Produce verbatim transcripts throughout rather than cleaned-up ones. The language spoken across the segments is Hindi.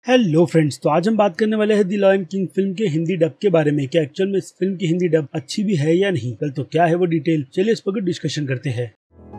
हेलो फ्रेंड्स, तो आज हम बात करने वाले हैं द लॉयन किंग फिल्म के हिंदी डब के बारे में। क्या एक्चुअल में इस फिल्म की हिंदी डब अच्छी भी है या नहीं, कल तो क्या है वो डिटेल, चलिए इस पर डिस्कशन करते हैं।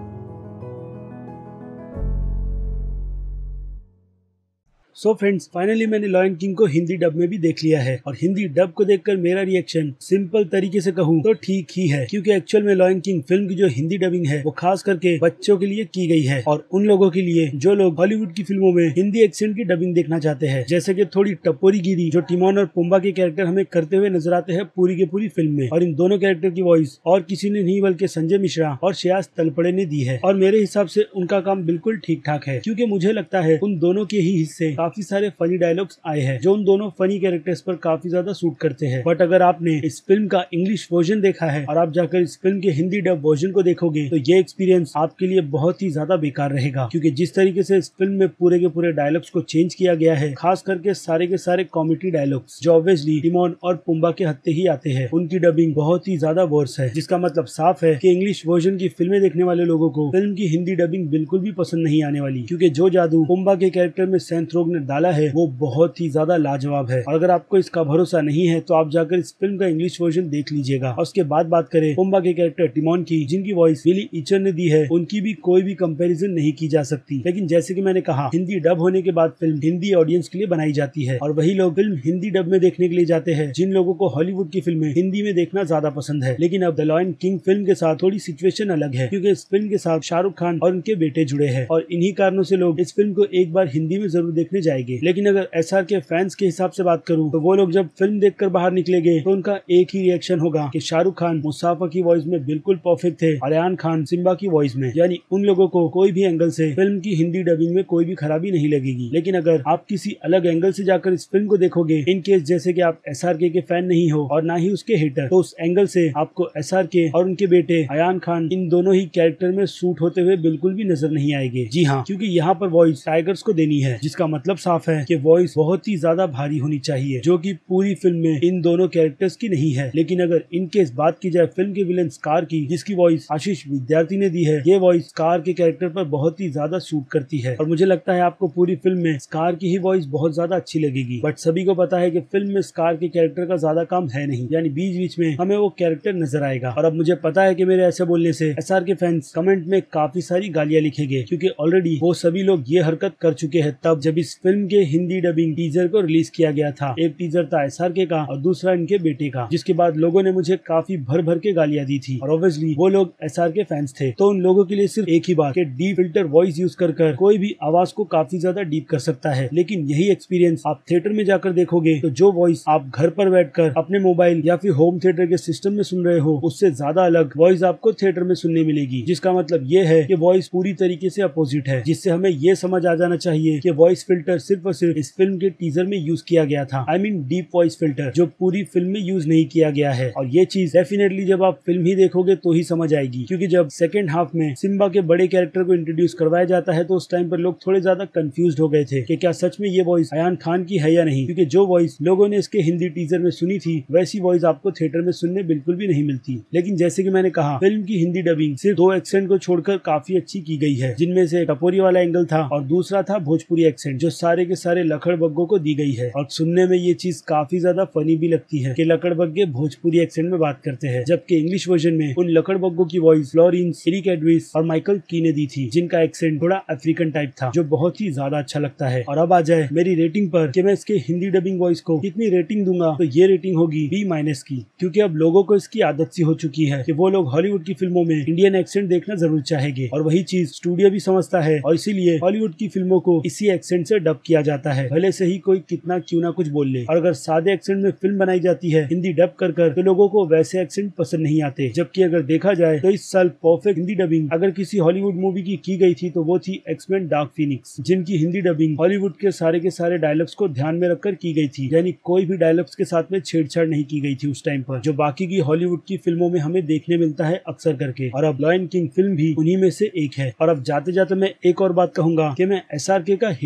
सो फ्रेंड्स, फाइनली मैंने लॉयन किंग को हिंदी डब में भी देख लिया है और हिंदी डब को देखकर मेरा रिएक्शन सिंपल तरीके से कहूँ तो ठीक ही है, क्योंकि एक्चुअल में लॉयन किंग फिल्म की जो हिंदी डबिंग है वो खास करके बच्चों के लिए की गई है और उन लोगों के लिए जो लोग हॉलीवुड की फिल्मों में हिंदी एक्सेंट की डबिंग देखना चाहते हैं, जैसे कि थोड़ी टपोरी गिरी जो टिमोन और पुम्बा के कैरेक्टर हमें करते हुए नजर आते हैं पूरी के पूरी फिल्म में। और इन दोनों कैरेक्टर की वॉइस और किसी ने नहीं बल्कि संजय मिश्रा और श्रेयास तलपड़े ने दी है और मेरे हिसाब से उनका काम बिल्कुल ठीक ठाक है, क्योंकि मुझे लगता है उन दोनों के ही हिस्से काफी सारे फनी डायलॉग्स आए हैं जो उन दोनों फनी कैरेक्टर्स पर काफी ज्यादा सूट करते हैं। बट अगर आपने इस फिल्म का इंग्लिश वर्जन देखा है और आप जाकर इस फिल्म के हिंदी डब वर्जन को देखोगे तो ये एक्सपीरियंस आपके लिए बहुत ही ज्यादा बेकार रहेगा, क्योंकि जिस तरीके से इस फिल्म में पूरे के पूरे डायलॉग्स को चेंज किया गया है, खास करके सारे के सारे कॉमेडी डायलॉग्स जो ऑब्वियसली टिमोन और पुम्बा के हत्थे ही आते हैं, उनकी डबिंग बहुत ही ज्यादा वर्स है, जिसका मतलब साफ है कि इंग्लिश वर्जन की फिल्में देखने वाले लोगों को फिल्म की हिंदी डबिंग बिल्कुल भी पसंद नहीं आने वाली, क्योंकि जो जादू पुम्बा के कैरेक्टर में सेंथ रोग ने डाला है वो बहुत ही ज्यादा लाजवाब है। और अगर आपको इसका भरोसा नहीं है तो आप जाकर इस फिल्म का इंग्लिश वर्जन देख लीजिएगा। और उसके बाद बात करें पुम्बा के कैरेक्टर टिमोन की, जिनकी वॉइस बिली ईचर ने दी है, उनकी भी कोई भी कंपैरिजन नहीं की जा सकती। लेकिन जैसे कि मैंने कहा, हिंदी डब होने के बाद फिल्म हिंदी ऑडियंस के लिए बनाई जाती है और वही लोग फिल्म हिंदी डब में देखने के लिए जाते हैं जिन लोगों को हॉलीवुड की फिल्में हिंदी में देखना ज्यादा पसंद है। लेकिन अब द लॉयन किंग फिल्म के साथ थोड़ी सिचुएशन अलग है, क्योंकि इस फिल्म के साथ शाहरुख खान और उनके बेटे जुड़े हैं और इन्हीं कारणों से लोग इस फिल्म को एक बार हिंदी में जरूर देखने जाएंगे। लेकिन अगर एस आर के फैंस के हिसाब से बात करूं तो वो लोग जब फिल्म देखकर बाहर निकलेंगे तो उनका एक ही रिएक्शन होगा कि शाहरुख खान मुसाफा की वॉइस में बिल्कुल परफेक्ट थे और अयान खान सिम्बा की वॉइस में, यानी उन लोगों को कोई भी एंगल से फिल्म की हिंदी डबिंग में कोई भी खराबी नहीं लगेगी। लेकिन अगर आप किसी अलग एंगल से जाकर इस फिल्म को देखोगे, इन केस जैसे कि आप एस आर के के फैन नहीं हो और ना ही उसके हेटर, तो उस एंगल से आपको एस आर के और उनके बेटे अयान खान इन दोनों ही कैरेक्टर में सूट होते हुए बिल्कुल भी नजर नहीं आएंगे। जी हाँ, क्योंकि यहाँ पर वॉइस टाइगर्स को देनी है, जिसका मतलब साफ है कि वॉइस बहुत ही ज्यादा भारी होनी चाहिए, जो कि पूरी फिल्म में इन दोनों कैरेक्टर्स की नहीं है। लेकिन अगर इनकेस बात की जाए फिल्म के विलेन स्कार की, जिसकी वॉइस आशीष विद्यार्थी ने दी है, ये वॉइस स्कार के कैरेक्टर पर बहुत ही ज्यादा सूट करती है और मुझे लगता है आपको पूरी फिल्म में स्कार की ही वॉइस बहुत ज्यादा अच्छी लगेगी। बट सभी को पता है कि फिल्म में स्कार के कैरेक्टर का ज्यादा काम है नहीं, यानी बीच बीच में हमें वो कैरेक्टर नजर आएगा। और अब मुझे पता है कि मेरे ऐसे बोलने से S R K fans comment में काफी सारी गालियां लिखेंगे, क्योंकि ऑलरेडी वो सभी लोग ये हरकत कर चुके हैं तब जब इस फिल्म के हिंदी डबिंग टीजर को रिलीज किया गया था। एक टीजर था एस आर के का और दूसरा इनके बेटे का, जिसके बाद लोगों ने मुझे काफी भर भर के गालियां दी थी और ऑब्वियसली वो लोग एस आर के फैंस थे। तो उन लोगों के लिए सिर्फ एक ही बात कि डीप फिल्टर वॉइस यूज कर कर कोई भी आवाज को काफी ज्यादा डीप कर सकता है, लेकिन यही एक्सपीरियंस आप थिएटर में जाकर देखोगे तो जो वॉइस आप घर पर बैठकर अपने मोबाइल या फिर होम थिएटर के सिस्टम में सुन रहे हो, उससे ज्यादा अलग वॉइस आपको थिएटर में सुनने मिलेगी। जिसका मतलब ये है कि वॉइस पूरी तरीके से अपोजिट है, जिससे हमें ये समझ आ जाना चाहिए कि वॉइस फिल्टर सिर्फ और सिर्फ इस फिल्म के टीजर में यूज किया गया था। I mean deep voice filter, जो पूरी फिल्म में यूज नहीं किया गया है। और ये चीज डेफिनेटली जब आप फिल्म ही देखोगे तो ही समझ आएगी, क्योंकि जब सेकंड हाफ में सिम्बा के बड़े कैरेक्टर को इंट्रोड्यूस करवाया जाता है तो उस टाइम पर लोग थोड़े ज्यादा कंफ्यूज्ड हो गए थे कि क्या सच में ये वॉइस अयान खान की है या नहीं, क्योंकि जो वॉइस लोगों ने इसके हिंदी टीजर में सुनी थी वैसी वॉइस आपको थिएटर में सुनने बिल्कुल भी नहीं मिलती। लेकिन जैसे कि मैंने कहा, फिल्म की हिंदी डबिंग सिर्फ दो एक्सेंट को छोड़कर काफी अच्छी की गई है, जिनमें से टपोरी वाला एंगल था और दूसरा था भोजपुरी एक्सेंट, जो सारे के सारे लखड़ बग्गों को दी गई है। और सुनने में ये चीज काफी ज्यादा फनी भी लगती है कि लकड़ बग्गे भोजपुरी एक्सेंट में बात करते हैं, जबकि इंग्लिश वर्जन में उन लकड़ बग्गों की वॉइस फ्लोरेंस, एरिक एडविस और माइकल की ने दी थी, जिनका एक्सेंट थोड़ा अफ्रीकन टाइप था, जो बहुत ही ज्यादा अच्छा लगता है। और अब आ जाए मेरी रेटिंग पर कि मैं इसके हिंदी डबिंग वॉइस को कितनी रेटिंग दूंगा, तो ये रेटिंग होगी बी माइनस की, क्योंकि अब लोगों को इसकी आदत सी हो चुकी है कि वो लोग हॉलीवुड की फिल्मों में इंडियन एक्सेंट देखना जरूर चाहेंगे और वही चीज स्टूडियो भी समझता है और इसीलिए हॉलीवुड की फिल्मों को इसी एक्सेंट से डब किया जाता है, भले से ही कोई कितना क्यों ना कुछ बोल ले। और अगर सादे एक्सेंट में फिल्म बनाई जाती है हिंदी डब कर कर तो लोगों को वैसे एक्सेंट पसंद नहीं आते। जबकि अगर देखा जाए तो इस साल परफेक्ट हिंदी डबिंग अगर किसी हॉलीवुड मूवी की की गई थी तो वो थी एक्समैन डार्क फीनिक्स, जिनकी हिंदी डबिंग हॉलीवुड के सारे के सारे डायलॉग्स को ध्यान में रखकर की गई थी, यानी कोई भी डायलॉग्स के साथ में छेड़छाड़ नहीं की गई थी उस टाइम पर, जो बाकी की हॉलीवुड की फिल्मों में हमें देखने मिलता है अक्सर करके। और अब लॉयन किंग फिल्म भी उन्हीं में से एक है। और अब जाते जाते मैं एक और बात कहूंगा कि मैं एस आर के का हेटर नहीं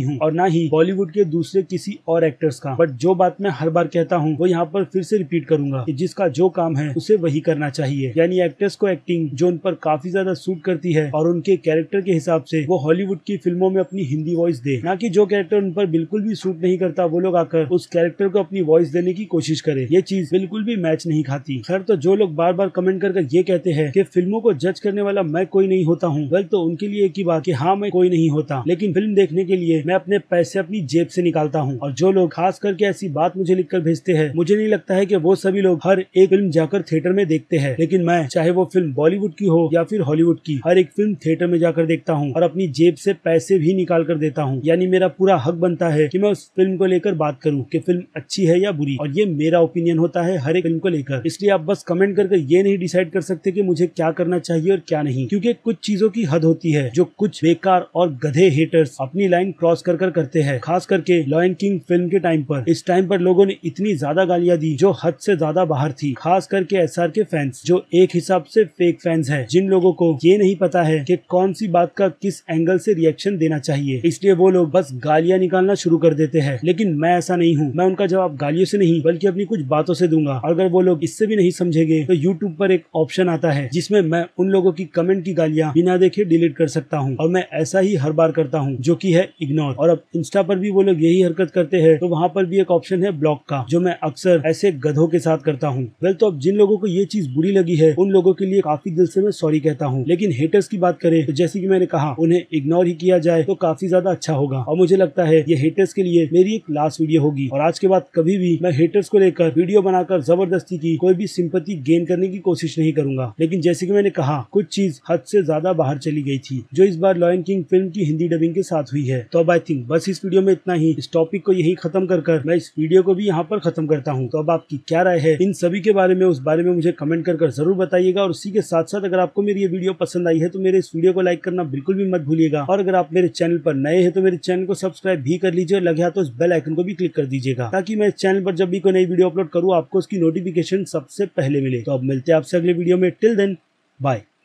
हूँ और ना ही बॉलीवुड के दूसरे किसी और एक्टर्स का। बट जो बात मैं हर बार कहता हूँ वो यहाँ पर फिर से रिपीट करूंगा कि जिसका जो काम है उसे वही करना चाहिए। यानी एक्टर्स को एक्टिंग जो उन पर काफी ज्यादा सूट करती है और उनके कैरेक्टर के हिसाब से वो हॉलीवुड की फिल्मों में अपनी हिंदी वॉइस दे, ना कि जो कैरेक्टर उन पर बिल्कुल भी सूट नहीं करता वो लोग आकर उस कैरेक्टर को अपनी वॉइस देने की कोशिश करे। ये चीज बिल्कुल भी मैच नहीं खाती। खैर, तो जो लोग बार बार कमेंट कर ये कहते हैं कि फिल्मों को जज करने वाला मैं कोई नहीं होता हूँ, वेल तो उनके लिए एक ही बात कि हाँ मैं कोई नहीं होता, लेकिन फिल्म देखने के लिए मैं अपने पैसे अपनी जेब से निकालता हूँ। और जो लोग खास करके ऐसी बात मुझे लिखकर भेजते हैं, मुझे नहीं लगता है कि वो सभी लोग हर एक फिल्म जाकर थिएटर में देखते हैं, लेकिन मैं चाहे वो फिल्म बॉलीवुड की हो या फिर हॉलीवुड की, हर एक फिल्म थिएटर में जाकर देखता हूँ और अपनी जेब से पैसे भी निकाल कर देता हूँ। यानी मेरा पूरा हक बनता है कि मैं उस फिल्म को लेकर बात करूँ कि फिल्म अच्छी है या बुरी, और ये मेरा ओपिनियन होता है हर एक फिल्म को लेकर। इसलिए आप बस कमेंट करके ये नहीं डिसाइड कर सकते कि मुझे क्या करना चाहिए और क्या नहीं, क्योंकि कुछ चीजों की हद होती है जो कुछ बेकार और गधे हेटर्स अपनी लाइन क्रॉस कर कर करते हैं। खास करके लॉयन किंग फिल्म के टाइम पर, इस टाइम पर लोगों ने इतनी ज्यादा गालियां दी जो हद से ज्यादा बाहर थी। खास करके एसआर के फैंस जो एक हिसाब से फेक फैंस हैं, जिन लोगों को ये नहीं पता है कि कौन सी बात का किस एंगल से रिएक्शन देना चाहिए, इसलिए वो लोग बस गालियां निकालना शुरू कर देते हैं। लेकिन मैं ऐसा नहीं हूँ, मैं उनका जवाब गालियों से नहीं बल्कि अपनी कुछ बातों से दूंगा। अगर वो लोग इससे भी नहीं समझेंगे तो यूट्यूब पर एक ऑप्शन आता है जिसमें मैं उन लोगों की कमेंट की गालियां बिना देखे डिलीट कर सकता हूं, और मैं ऐसा ही हर बार करता हूं, जो कि है इग्नोर। और अब इंस्टा पर भी वो लोग यही हरकत करते हैं, तो वहां पर भी एक ऑप्शन है ब्लॉक का, जो मैं अक्सर ऐसे गधों के साथ करता हूं। वेल, तो अब जिन लोगों को ये चीज बुरी लगी है उन लोगों के लिए काफी दिल से मैं सॉरी कहता हूं। लेकिन हेटर्स की बात करें तो जैसे कि मैंने कहा, उन्हें इग्नोर ही किया जाए तो काफी ज्यादा अच्छा होगा। और मुझे लगता है ये हेटर्स के लिए मेरी एक लास्ट वीडियो होगी, और आज के बाद कभी भी मैं हेटर्स को लेकर वीडियो बनाकर जबरदस्ती की कोई भी सिंपैथी गेन करने की कोशिश नहीं करूंगा। लेकिन जैसे कि मैंने कहा, कुछ चीज हद से ज्यादा बाहर चली गई थी, जो इस बार लॉयन किंग फिल्म की हिंदी डबिंग के साथ हुई है। तो अब आई थिंक बस इस वीडियो में इतना ही। इस टॉपिक को यही खत्म कर कर मैं इस वीडियो को भी यहाँ पर खत्म करता हूँ। तो अब आपकी क्या राय है इन सभी के बारे में, उस बारे में मुझे कमेंट कर कर जरूर बताइएगा। और उसी के साथ साथ अगर आपको मेरी ये वीडियो पसंद आई है तो मेरे इस वीडियो को लाइक करना बिल्कुल भी मत भूलिएगा। और अगर आप मेरे चैनल पर नए हैं तो मेरे चैनल को सब्सक्राइब भी कर लीजिए, और लगे हाथ तो इस बेल आइकन को भी क्लिक कर दीजिएगा, ताकि मैं इस चैनल पर जब भी कोई नई वीडियो अपलोड करूँ आपको उसकी नोटिफिकेशन सबसे पहले मिले। तो अब मिलते हैं आपसे अगले वीडियो में। Till then, bye.